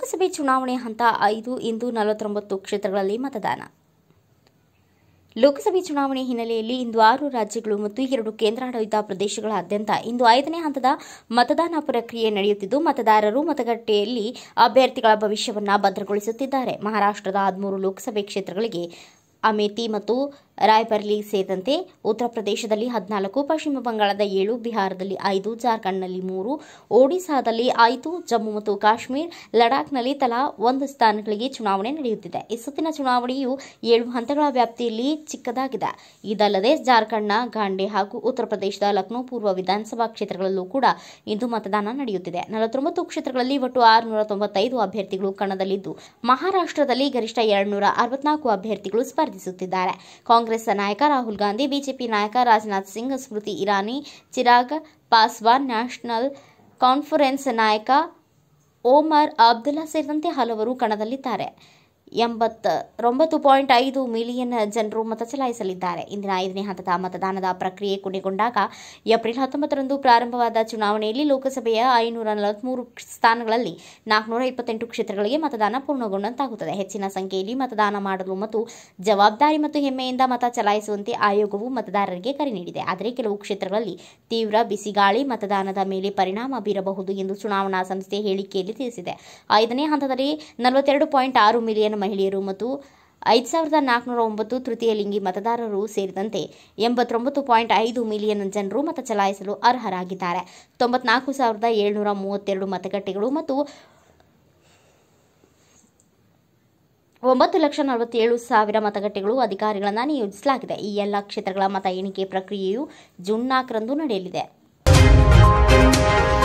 ಲೋಕಸಭೆ ಚುನಾವಣೆ ಹಂತ 5 ಇಂದು 49 ಕ್ಷೇತ್ರಗಳಲ್ಲಿ ಮತದಾನ. ಲೋಕಸಭೆ ಚುನಾವಣೆ ಹಿನ್ನೆಲೆಯಲ್ಲಿ ಇಂದು 6 ರಾಜ್ಯಗಳು ಮತ್ತು 2 ಕೇಂದ್ರಾಡಳಿತ ಪ್ರದೇಶಗಳಾದ್ಯಂತ ಇಂದು 5ನೇ ಹಂತದ ಮತದಾನ ಪ್ರಕ್ರಿಯೆ ನಡೆಯುತ್ತಿದ್ದು, ಮತದಾರರು ಮತಗಟ್ಟೆಯಲ್ಲಿ ಅಭ್ಯರ್ಥಿಗಳ ಭವಿಷ್ಯವನ್ನು ಭದ್ರಗೊಳಿಸುತ್ತಿದ್ದಾರೆ. ಮಹಾರಾಷ್ಟ್ರದ 13 ಲೋಕಸಭೆ ಕ್ಷೇತ್ರಗಳಿಗೆ ಅಮೇಥಿ ಮತ್ತು ರಾಯ್ಬರೇಲಿ ಸೇರಿದಂತೆ ಉತ್ತರ ಪ್ರದೇಶದಲ್ಲಿ 14, ಪಶ್ಚಿಮ ಬಂಗಾಳದ 7, ಬಿಹಾರದಲ್ಲಿ 5, ಜಾರ್ಖಂಡ್ನಲ್ಲಿ 3, ಒಡಿಶಾದಲ್ಲಿ 5, ಜಮ್ಮು ಮತ್ತು ಕಾಶ್ಮೀರ, ಲಡಾಖ್ನಲ್ಲಿ ತಲಾ 1 ಸ್ಥಾನಗಳಿಗೆ ಚುನಾವಣೆ ನಡೆಯುತ್ತಿದೆ. ಈ ಸುತ್ತಿನ ಚುನಾವಣೆಯು 7 ಹಂತಗಳ ವ್ಯಾಪ್ತಿಯಲ್ಲಿ ಚಿಕ್ಕದಾಗಿದೆ. ಇದಲ್ಲದೆ ಜಾರ್ಖಂಡ್ನ ಗಾಂಡೆ ಹಾಗೂ ಉತ್ತರ ಪ್ರದೇಶದ ಲಕ್ನೋ ಪೂರ್ವ ವಿಧಾನಸಭಾ ಕ್ಷೇತ್ರಗಳಲ್ಲೂ ಕೂಡ ಇಂದು ಮತದಾನ ನಡೆಯುತ್ತಿದೆ. 49 ಕ್ಷೇತ್ರಗಳಲ್ಲಿ ಒಟ್ಟು 695 ಅಭ್ಯರ್ಥಿಗಳು ಕಣದಲ್ಲಿದ್ದು, ಮಹಾರಾಷ್ಟ್ರದಲ್ಲಿ ಗರಿಷ್ಠ 264 ಅಭ್ಯರ್ಥಿಗಳು ಸ್ಪರ್ಧಿಸುತ್ತಿದ್ದಾರೆ. ಕಾಂಗ್ರೆಸ್ ನಾಯಕ ರಾಹುಲ್ ಗಾಂಧಿ, ಬಿಜೆಪಿ ನಾಯಕ ರಾಜನಾಥ್ ಸಿಂಗ್, ಸ್ಮೃತಿ ಇರಾನಿ, ಚಿರಾಗ್ ಪಾಸ್ವಾನ್, ನ್ಯಾಷನಲ್ ಕಾನ್ಫರೆನ್ಸ್ ನಾಯಕ ಒಮರ್ ಅಬ್ದುಲ್ಲಾ ಸೇರಿದಂತೆ ಹಲವರು ಕಣದಲ್ಲಿದ್ದಾರೆ. 89.5 ಮಿಲಿಯನ್ ಜನರು ಮತ ಚಲಾಯಿಸಲಿದ್ದಾರೆ. ಇಂದಿನ 5ನೇ ಹಂತದ ಮತದಾನದ ಪ್ರಕ್ರಿಯೆ ಕೊನೆಗೊಂಡಾಗ ಏಪ್ರಿಲ್ 19ರಂದು ಪ್ರಾರಂಭವಾದ ಚುನಾವಣೆಯಲ್ಲಿ ಲೋಕಸಭೆಯ 543 ಸ್ಥಾನಗಳಲ್ಲಿ 428 ಕ್ಷೇತ್ರಗಳಿಗೆ ಮತದಾನ ಪೂರ್ಣಗೊಂಡಂತಾಗುತ್ತದೆ. ಹೆಚ್ಚಿನ ಸಂಖ್ಯೆಯಲ್ಲಿ ಮತದಾನ ಮಾಡಲು ಮತ್ತು ಜವಾಬ್ದಾರಿ ಮತ್ತು ಹೆಮ್ಮೆಯಿಂದ ಮತ ಚಲಾಯಿಸುವಂತೆ ಆಯೋಗವು ಮತದಾರರಿಗೆ ಕರೆ ನೀಡಿದೆ. ಆದರೆ ಕೆಲವು ಕ್ಷೇತ್ರಗಳಲ್ಲಿ ತೀವ್ರ ಬಿಸಿಗಾಳಿ ಮತದಾನದ ಮೇಲೆ ಪರಿಣಾಮ ಬೀರಬಹುದು ಎಂದು ಚುನಾವಣಾ ಸಂಸ್ಥೆ ಹೇಳಿಕೆಯಲ್ಲಿ ತಿಳಿಸಿದೆ. 5ನೇ ಹಂತದಲ್ಲಿ 42.6 ಮಿಲಿಯನ್ ಮಹಿಳೆಯರು ಮತ್ತು 5409 ತೃತೀಯ ಲಿಂಗಿ ಮತದಾರರು ಸೇರಿದಂತೆ 89.5 ಮಿಲಿಯನ್ ಜನರು ಮತ ಚಲಾಯಿಸಲು ಅರ್ಹರಾಗಿದ್ದಾರೆ. 94,732 ಮತಗಟ್ಟೆಗಳು ಮತ್ತು 9,47,000 ಮತಗಟ್ಟೆಗಳು ಅಧಿಕಾರಿಗಳನ್ನು ನಿಯೋಜಿಸಲಾಗಿದೆ. ಈ ಎಲ್ಲ ಕ್ಷೇತ್ರಗಳ ಮತ ಎಣಿಕೆ ಪ್ರಕ್ರಿಯೆಯು ಜೂನ್ 4ರಂದು ನಡೆಯಲಿದೆ.